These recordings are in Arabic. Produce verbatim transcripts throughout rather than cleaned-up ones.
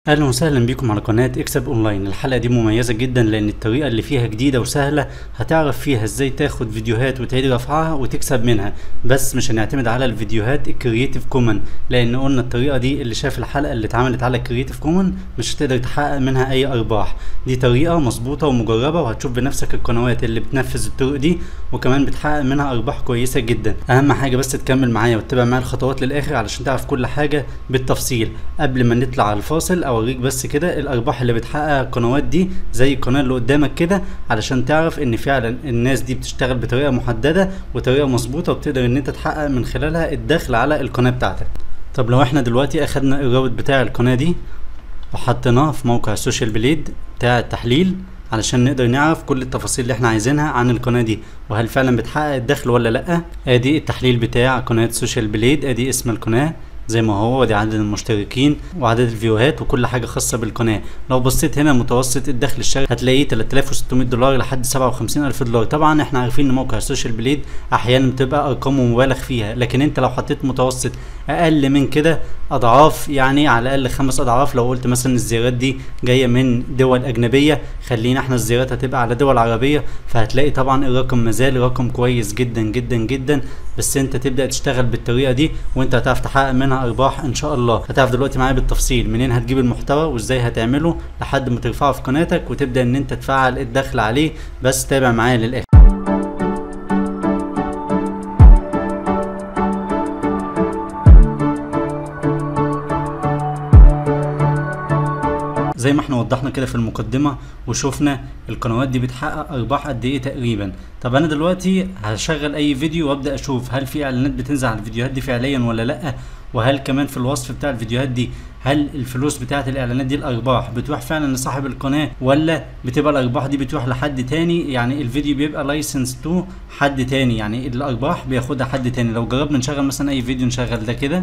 اهلا وسهلا بكم على قناة اكسب اونلاين. الحلقة دي مميزة جدا لان الطريقة اللي فيها جديدة وسهلة، هتعرف فيها ازاي تاخد فيديوهات وتعيد رفعها وتكسب منها. بس مش هنعتمد على الفيديوهات الكرييتيف كومن، لان قلنا الطريقة دي اللي شاف الحلقة اللي اتعملت على الكرييتيف كومن مش هتقدر تحقق منها اي ارباح. دي طريقة مظبوطة ومجربة، وهتشوف بنفسك القنوات اللي بتنفذ الطرق دي وكمان بتحقق منها ارباح كويسة جدا. اهم حاجة بس تكمل معايا وتتابع معايا الخطوات للاخر علشان تعرف كل حاجة بالتفصيل. قبل ما نطلع على الفاصل اوريك بس كده الارباح اللي بتحققها القنوات دي زي القناه اللي قدامك كده، علشان تعرف ان فعلا الناس دي بتشتغل بطريقه محدده وطريقه مظبوطه، وبتقدر ان انت تحقق من خلالها الدخل على القناه بتاعتك. طب لو احنا دلوقتي اخدنا الرابط بتاع القناه دي وحطيناه في موقع السوشيال بليد بتاع التحليل علشان نقدر نعرف كل التفاصيل اللي احنا عايزينها عن القناه دي وهل فعلا بتحقق الدخل ولا لا. ادي التحليل بتاع قناه سوشيال بليد، ادي اسم القناه زي ما هو، ودي عدد المشتركين وعدد الفيوهات وكل حاجه خاصه بالقناه. لو بصيت هنا متوسط الدخل الشهري هتلاقيه تلاتة آلاف وستمية دولار لحد سبعة وخمسين ألف دولار. طبعا احنا عارفين ان موقع السوشيال بليد احيانا بتبقى ارقامه مبالغ فيها، لكن انت لو حطيت متوسط اقل من كده اضعاف، يعني على الاقل خمس اضعاف، لو قلت مثلا الزيارات دي جايه من دول اجنبيه، خلينا احنا الزيارات هتبقى على دول عربيه، فهتلاقي طبعا الرقم مازال رقم كويس جدا جدا جدا. بس انت تبدا تشتغل بالطريقه دي وانت هتعرف تحقق منها ارباح ان شاء الله. هتعرف دلوقتي معايا بالتفصيل منين هتجيب المحتوى وازاي هتعمله لحد ما ترفعه في قناتك وتبدا ان انت تفعل الدخل عليه. بس تابع معايا للاخر. زي ما احنا وضحنا كده في المقدمة وشوفنا القنوات دي بتحقق ارباح قد ايه تقريبا. طب انا دلوقتي هشغل اي فيديو وابدا اشوف هل في اعلانات بتنزل على الفيديوهات دي فعليا ولا لا، وهل كمان في الوصف بتاع الفيديوهات دي هل الفلوس بتاعت الاعلانات دي الارباح بتروح فعلا لصاحب القناة ولا بتبقى الارباح دي بتروح لحد تاني، يعني الفيديو بيبقى لايسنس تو حد تاني، يعني الارباح بياخدها حد تاني. لو جربنا نشغل مثلا اي فيديو، نشغل ده كده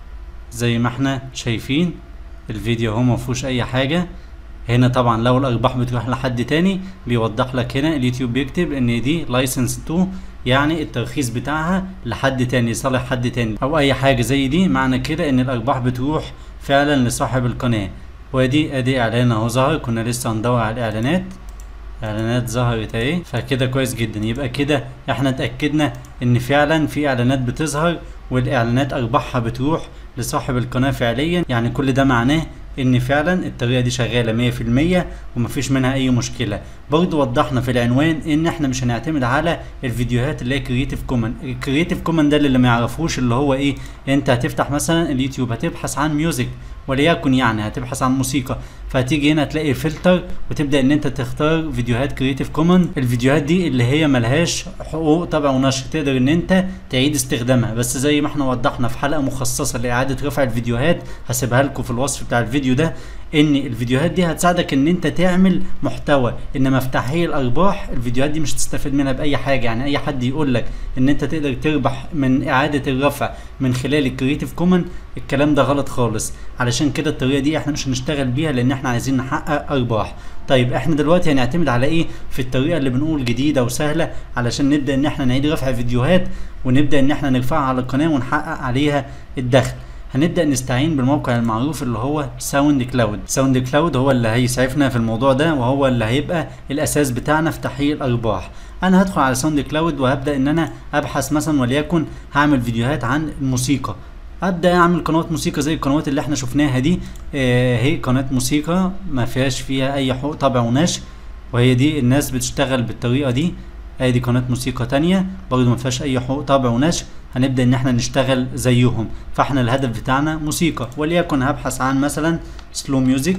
زي ما احنا شايفين الفيديو اهو مفيهوش اي حاجة. هنا طبعا لو الارباح بتروح لحد تاني بيوضح لك هنا اليوتيوب بيكتب ان دي لايسنس تو، يعني الترخيص بتاعها لحد تاني، صالح حد تاني او اي حاجة زي دي، معنى كده ان الارباح بتروح فعلا لصاحب القناة. وادي ادي اعلان اهو ظهر، كنا لسه هندور على الاعلانات، اعلانات ظهرت اهي، فكده كويس جدا. يبقى كده احنا اتأكدنا ان فعلا في اعلانات بتظهر والاعلانات ارباحها بتروح لصاحب القناة فعليا، يعني كل ده معناه ان فعلا الطريقه دي شغاله مية في المية ومفيش منها اي مشكله. برضو وضحنا في العنوان ان احنا مش هنعتمد على الفيديوهات اللي هي كرييتيف كومن. الكرييتيف كومن ده اللي ما يعرفوش اللي هو ايه، انت هتفتح مثلا اليوتيوب هتبحث عن ميوزك وليكن، يعني هتبحث عن موسيقى، فهتيجي هنا تلاقي فلتر وتبدا ان انت تختار فيديوهات كرييتيف كومن. الفيديوهات دي اللي هي ملهاش حقوق طبع ونشر، تقدر ان انت تعيد استخدامها. بس زي ما احنا وضحنا في حلقه مخصصه لاعاده رفع الفيديوهات هسيبها لكم في الوصف بتاع الفيديو ده، ان الفيديوهات دي هتساعدك ان انت تعمل محتوى، انما في تحقيق الارباح الفيديوهات دي مش هتستفيد منها باي حاجه. يعني اي حد يقول لك ان انت تقدر تربح من اعاده الرفع من خلال الكرييتيف كومن، الكلام ده غلط خالص. علشان كده الطريقه دي احنا مش هنشتغل بيها لان احنا عايزين نحقق ارباح. طيب احنا دلوقتي هنعتمد على ايه في الطريقه اللي بنقول جديده وسهله علشان نبدا ان احنا نعيد رفع فيديوهات ونبدا ان احنا نرفعها على القناه ونحقق عليها الدخل؟ هنبدأ نستعين بالموقع المعروف اللي هو ساوند كلاود. ساوند كلاود هو اللي هيسعفنا في الموضوع ده وهو اللي هيبقى الاساس بتاعنا في تحقيق الارباح. انا هدخل على ساوند كلاود وهبدأ ان انا ابحث مثلا، وليكن هعمل فيديوهات عن الموسيقى، ابدا اعمل قنوات موسيقى زي القنوات اللي احنا شفناها دي. آه هي قناه موسيقى ما فيهاش فيها اي حقوق طبع ونشر، وهي دي الناس بتشتغل بالطريقه دي. ادي قناه موسيقى تانية برضو ما فيهاش اي حقوق طبع ونشر، هنبدا ان احنا نشتغل زيهم. فاحنا الهدف بتاعنا موسيقى، وليكن هبحث عن مثلا سلو ميوزك،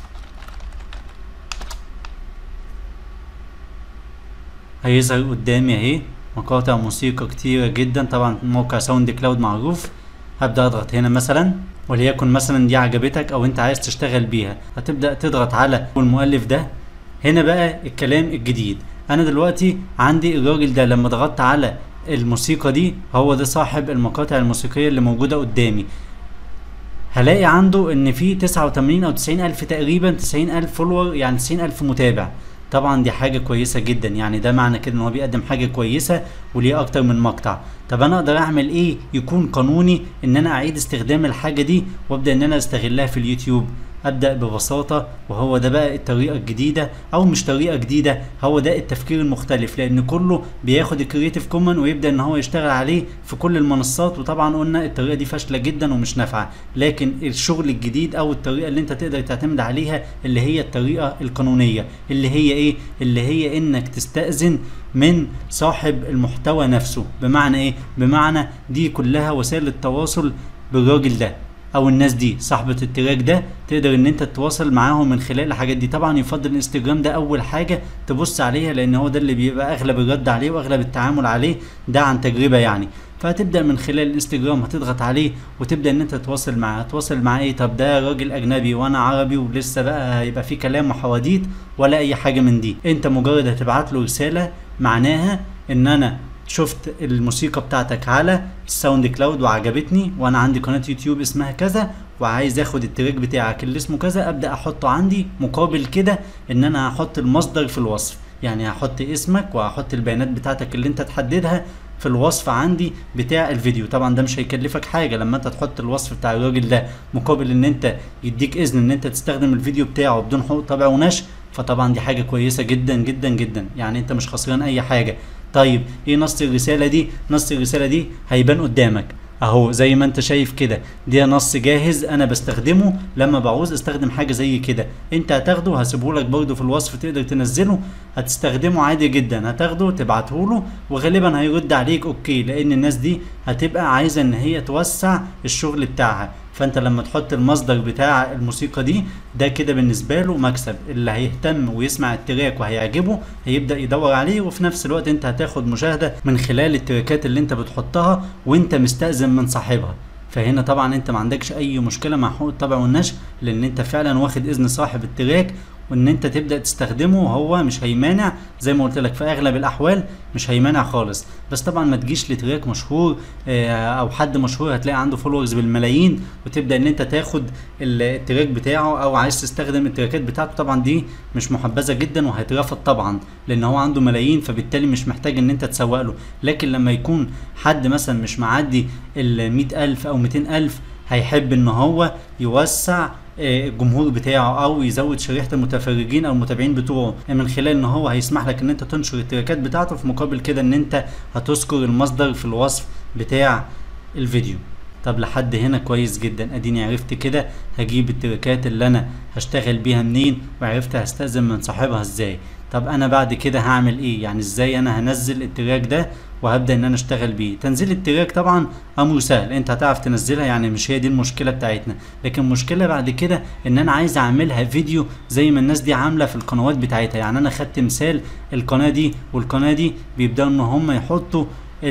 هيظهر قدامي اهي مقاطع موسيقى كتيره جدا. طبعا موقع ساوند كلاود معروف. هبدا اضغط هنا مثلا، وليكن مثلا دي عجبتك او انت عايز تشتغل بيها، هتبدا تضغط على المؤلف ده. هنا بقى الكلام الجديد، انا دلوقتي عندي الراجل ده لما ضغطت على الموسيقى دي هو ده صاحب المقاطع الموسيقيه اللي موجوده قدامي. هلاقي عنده ان في تسعة وتمانين او تسعين الف تقريبا، تسعين الف فولور، يعني تسعين الف متابع. طبعا دي حاجه كويسه جدا، يعني ده معنى كده ان هو بيقدم حاجه كويسه وليه اكتر من مقطع. طب انا اقدر اعمل ايه يكون قانوني ان انا اعيد استخدام الحاجه دي وابدا ان انا استغلها في اليوتيوب؟ ابدا ببساطه، وهو ده بقى الطريقه الجديده، او مش طريقه جديده، هو ده التفكير المختلف، لان كله بياخد الكرييتيف كومن ويبدا ان هو يشتغل عليه في كل المنصات. وطبعا قلنا الطريقه دي فاشله جدا ومش نافعه، لكن الشغل الجديد او الطريقه اللي انت تقدر تعتمد عليها اللي هي الطريقه القانونيه، اللي هي ايه؟ اللي هي انك تستأذن من صاحب المحتوى نفسه. بمعنى ايه؟ بمعنى دي كلها وسائل التواصل بالراجل ده او الناس دي صاحبة التراك ده، تقدر ان انت تتواصل معاهم من خلال الحاجات دي. طبعا يفضل الانستجرام ده اول حاجة تبص عليها، لان هو ده اللي بيبقى اغلب الرد عليه واغلب التعامل عليه، ده عن تجربة يعني. فهتبدا من خلال الانستجرام، هتضغط عليه وتبدا ان انت تتواصل معاه. هتواصل معاه ايه؟ طب ده راجل اجنبي وانا عربي ولسه بقى هيبقى في كلام وحواديت ولا اي حاجة من دي. انت مجرد هتبعت له رسالة معناها ان انا شفت الموسيقى بتاعتك على الساوند كلاود وعجبتني، وانا عندي قناة يوتيوب اسمها كذا وعايز اخد التراك بتاعك اللي اسمه كذا، ابدا احطه عندي. مقابل كده ان انا هحط المصدر في الوصف، يعني هحط اسمك وهحط البيانات بتاعتك اللي انت تحددها في الوصف عندي بتاع الفيديو. طبعا ده مش هيكلفك حاجه لما انت تحط الوصف بتاع الراجل ده، مقابل ان انت يديك اذن ان انت تستخدم الفيديو بتاعه بدون حقوق طبع ونشر. فطبعا دي حاجه كويسه جدا جدا جدا، يعني انت مش خسران اي حاجه. طيب ايه نص الرساله دي؟ نص الرساله دي هيبان قدامك اهو زي ما انت شايف كده، ده نص جاهز انا بستخدمه لما بعوز استخدم حاجه زي كده. انت هتاخده، هسيبه لك برده في الوصف تقدر تنزله، هتستخدمه عادي جدا. هتاخده تبعته له وغالبا هيرد عليك اوكي، لان الناس دي هتبقى عايزه ان هي توسع الشغل بتاعها. فانت لما تحط المصدر بتاع الموسيقى دي، ده كده بالنسبه له مكسب. اللي هيهتم ويسمع التراك وهيعجبه هيبدا يدور عليه، وفي نفس الوقت انت هتاخد مشاهده من خلال التراكات اللي انت بتحطها وانت مستأذن من صاحبها. فهنا طبعا انت ما عندكش اي مشكله مع حقوق الطبع والنشر، لان انت فعلا واخد اذن صاحب التراك وان انت تبدا تستخدمه، وهو مش هيمانع. زي ما قلت لك في اغلب الاحوال مش هيمانع خالص. بس طبعا ما تجيش لتراك مشهور او حد مشهور هتلاقي عنده فولورز بالملايين وتبدا ان انت تاخد التراك بتاعه او عايز تستخدم التراكات بتاعته. طبعا دي مش محبذه جدا وهيترفض طبعا، لان هو عنده ملايين، فبالتالي مش محتاج ان انت تسوق له. لكن لما يكون حد مثلا مش معدي ال مئة ألف او مئتين ألف، هيحب ان هو يوسع الجمهور بتاعه او يزود شريحه المتفرجين او المتابعين بتوعه من خلال ان هو هيسمح لك ان انت تنشر التراكات بتاعته، في مقابل كده ان انت هتذكر المصدر في الوصف بتاع الفيديو. طب لحد هنا كويس جدا، اديني عرفت كده هجيب التراكات اللي انا هشتغل بيها منين، وعرفت هستأذن من صاحبها ازاي. طب انا بعد كده هعمل ايه؟ يعني ازاي انا هنزل التراك ده وهبدا ان انا اشتغل بيه؟ تنزيل التراك طبعا امر سهل، انت هتعرف تنزلها، يعني مش هي دي المشكله بتاعتنا. لكن المشكله بعد كده ان انا عايز اعملها فيديو زي ما الناس دي عامله في القنوات بتاعتها. يعني انا خدت مثال القناه دي والقناه دي، بيبداوا ان هم يحطوا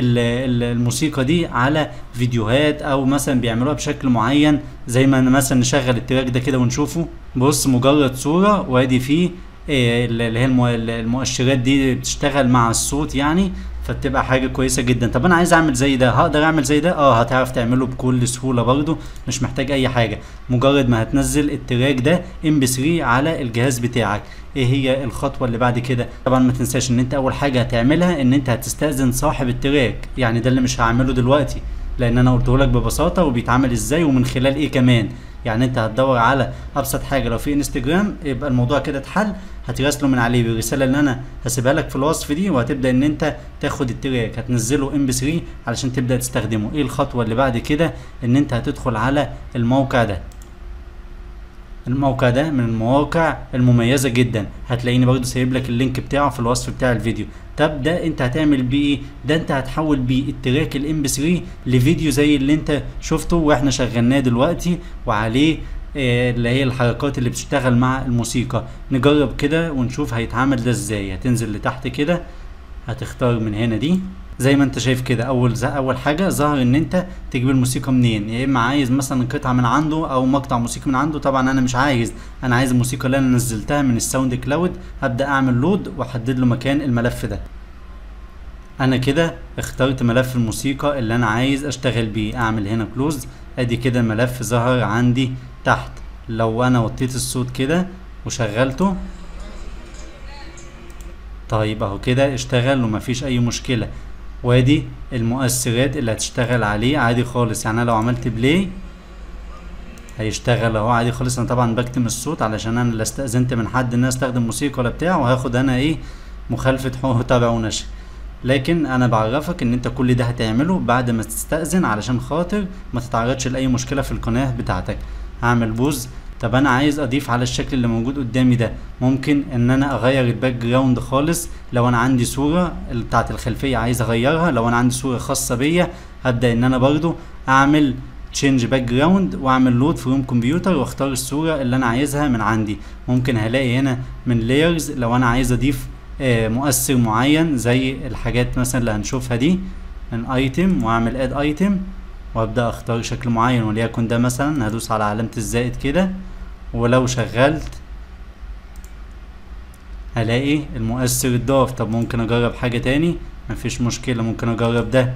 الموسيقى دي على فيديوهات او مثلا بيعملوها بشكل معين. زي ما مثلا نشغل التراك ده كده ونشوفه. بص مجرد صوره وادي فيه اللي هي المؤشرات دي بتشتغل مع الصوت يعني، فبتبقى حاجه كويسه جدا. طب انا عايز اعمل زي ده، هقدر اعمل زي ده؟ اه هتعرف تعمله بكل سهوله برضو، مش محتاج اي حاجه. مجرد ما هتنزل التراك ده ام بي ثري على الجهاز بتاعك. ايه هي الخطوه اللي بعد كده؟ طبعا ما تنساش ان انت اول حاجه هتعملها ان انت هتستأذن صاحب التراك، يعني ده اللي مش هعمله دلوقتي لان انا قلته لك ببساطه وبيتعمل ازاي ومن خلال ايه كمان. يعني انت هتدور على ابسط حاجه، لو في انستجرام يبقى الموضوع كده اتحل، هتراسله من عليه بالرساله اللي انا هسيبها لك في الوصف دي، وهتبدا ان انت تاخد التراك هتنزله ام بي ثري علشان تبدا تستخدمه. ايه الخطوه اللي بعد كده؟ ان انت هتدخل على الموقع ده. الموقع ده من المواقع المميزه جدا، هتلاقيني برضو سايب لك اللينك بتاعه في الوصف بتاع الفيديو. طب ده انت هتعمل بيه ايه؟ ده انت هتحول بيه التراك الام بي ثري لفيديو زي اللي انت شفته واحنا شغلناه دلوقتي، وعليه اه اللي هي الحركات اللي بتشتغل مع الموسيقى. نجرب كده ونشوف هيتعمل ده ازاي. هتنزل لتحت كده، هتختار من هنا دي زي ما انت شايف كده. اول اول حاجه ظهر ان انت تجيب الموسيقى منين، يا اما عايز مثلا قطعه من عنده او مقطع موسيقى من عنده. طبعا انا مش عايز، انا عايز الموسيقى اللي انا نزلتها من الساوند كلاود. هبدا اعمل لود واحدد له مكان الملف ده. انا كده اخترت ملف الموسيقى اللي انا عايز اشتغل بيه. اعمل هنا كلوز، ادي كده الملف ظهر عندي تحت. لو انا وطيت الصوت كده وشغلته، طيب اهو كده اشتغل ومفيش اي مشكله. وادي المؤثرات اللي هتشتغل عليه عادي خالص. يعني انا لو عملت بلاي هيشتغل اهو عادي خالص. انا طبعا بكتم الصوت علشان انا لا استأذنت من حد ان انا استخدم موسيقى ولا بتاع، وهاخد انا ايه مخالفة حقوق تبع ونشر. لكن انا بعرفك ان انت كل ده هتعمله بعد ما تستأذن علشان خاطر ما تتعرضش لاي مشكلة في القناة بتاعتك. هعمل بوز. طب انا عايز اضيف على الشكل اللي موجود قدامي ده، ممكن ان انا اغير الباك جراوند خالص. لو انا عندي صورة بتاعت الخلفية عايز اغيرها، لو انا عندي صورة خاصة بيا هبدأ ان انا برضو اعمل تشينج باك جراوند واعمل لود فروم كمبيوتر واختار الصورة اللي انا عايزها من عندي. ممكن هلاقي هنا من لايرز لو انا عايز اضيف آه مؤثر معين زي الحاجات مثلا اللي هنشوفها دي من ايتم، واعمل اد ايتم وابدا اختار شكل معين، وليكن ده مثلا. هدوس على علامة الزائد كده، ولو شغلت هلاقي المؤثر اتضاف. طب ممكن اجرب حاجة تاني، مفيش مشكلة، ممكن اجرب ده.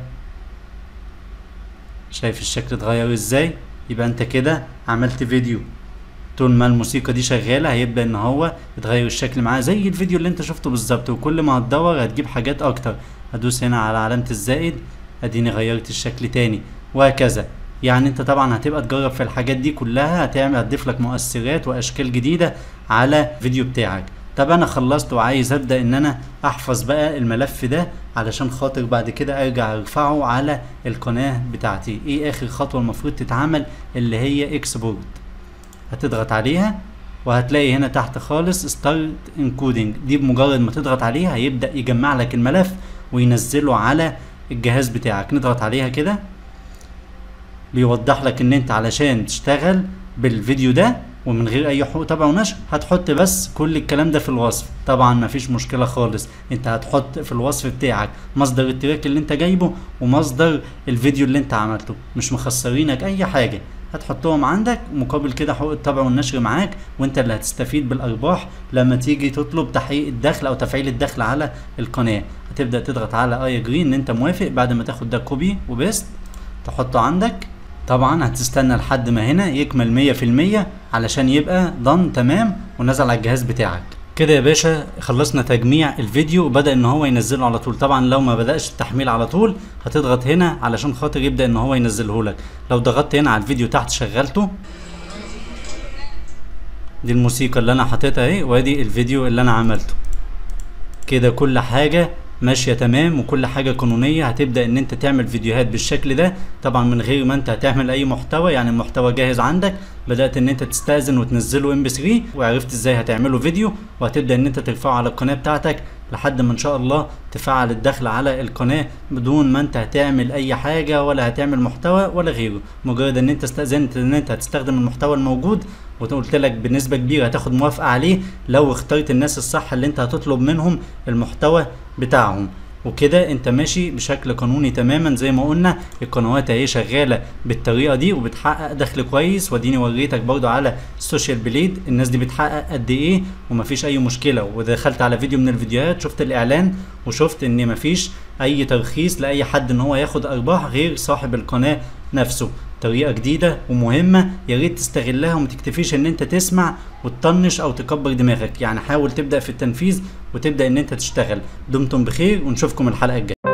شايف الشكل اتغير ازاي؟ يبقى انت كده عملت فيديو طول ما الموسيقى دي شغالة هيبدأ ان هو يتغير الشكل معاه زي الفيديو اللي انت شفته بالظبط، وكل ما هتدور هتجيب حاجات اكتر. هدوس هنا على علامة الزائد، اديني غيرت الشكل تاني، وهكذا. يعني انت طبعا هتبقى تجرب في الحاجات دي كلها، هتعمل هتضيف لك مؤثرات واشكال جديدة على فيديو بتاعك. طب انا خلصت وعايز ابدأ ان انا احفظ بقى الملف ده علشان خاطر بعد كده ارجع ارفعه على القناة بتاعتي. ايه اخر خطوة المفروض تتعمل؟ اللي هي اكسبورت. هتضغط عليها وهتلاقي هنا تحت خالص ستارت انكودنج. دي بمجرد ما تضغط عليها هيبدأ يجمع لك الملف وينزله على الجهاز بتاعك. نضغط عليها كده، بيوضح لك ان انت علشان تشتغل بالفيديو ده ومن غير اي حقوق تبع ونشر هتحط بس كل الكلام ده في الوصف. طبعا مفيش مشكلة خالص، انت هتحط في الوصف بتاعك مصدر التراك اللي انت جايبه ومصدر الفيديو اللي انت عملته، مش مخسرينك اي حاجة. هتحطهم عندك مقابل كده حقوق الطبع والنشر معاك، وانت اللي هتستفيد بالارباح لما تيجي تطلب تحقيق الدخل او تفعيل الدخل على القناة. هتبدأ تضغط على اي اجري ان انت موافق. بعد ما تاخد ده كوبي وبيست تحطه عندك. طبعا هتستنى لحد ما هنا يكمل مية في المية علشان يبقى ضن تمام ونزل على الجهاز بتاعك. كده يا باشا خلصنا تجميع الفيديو وبدأ ان هو ينزله على طول. طبعا لو ما بدأش التحميل على طول هتضغط هنا علشان خاطر يبدأ ان هو ينزله لك. لو ضغطت هنا على الفيديو تحت شغلته، دي الموسيقى اللي انا حاططها اهي، وادي الفيديو اللي انا عملته. كده كل حاجة ماشية تمام وكل حاجة قانونية. هتبدأ ان انت تعمل فيديوهات بالشكل ده طبعا من غير ما انت هتعمل اي محتوى، يعني المحتوى جاهز عندك. بدأت ان انت تستأذن وتنزله ام بي ثري، وعرفت ازاي هتعمله فيديو، وهتبدأ ان انت ترفعه على القناة بتاعتك لحد ما ان شاء الله تفعل الدخل على القناة بدون ما انت هتعمل اي حاجة ولا هتعمل محتوى ولا غيره. مجرد ان انت استأذنت ان انت هتستخدم المحتوى الموجود، وقلت لك بنسبة كبيرة هتاخد موافقة عليه لو اخترت الناس الصح اللي انت هتطلب منهم المحتوى بتاعهم. وكده انت ماشي بشكل قانوني تماما. زي ما قلنا القنوات اهي شغاله بالطريقه دي وبتحقق دخل كويس، واديني وريتك برضو على السوشيال بليد الناس دي بتحقق قد ايه ومفيش اي مشكله. ودخلت على فيديو من الفيديوهات شفت الاعلان وشفت ان مفيش اي ترخيص لاي حد ان هو ياخد ارباح غير صاحب القناه نفسه. طريقه جديده ومهمه، يا ريت تستغلها وما تكتفيش ان انت تسمع وتطنش او تكبر دماغك. يعني حاول تبدا في التنفيذ وتبدا ان انت تشتغل. دمتم بخير ونشوفكم الحلقه الجايه.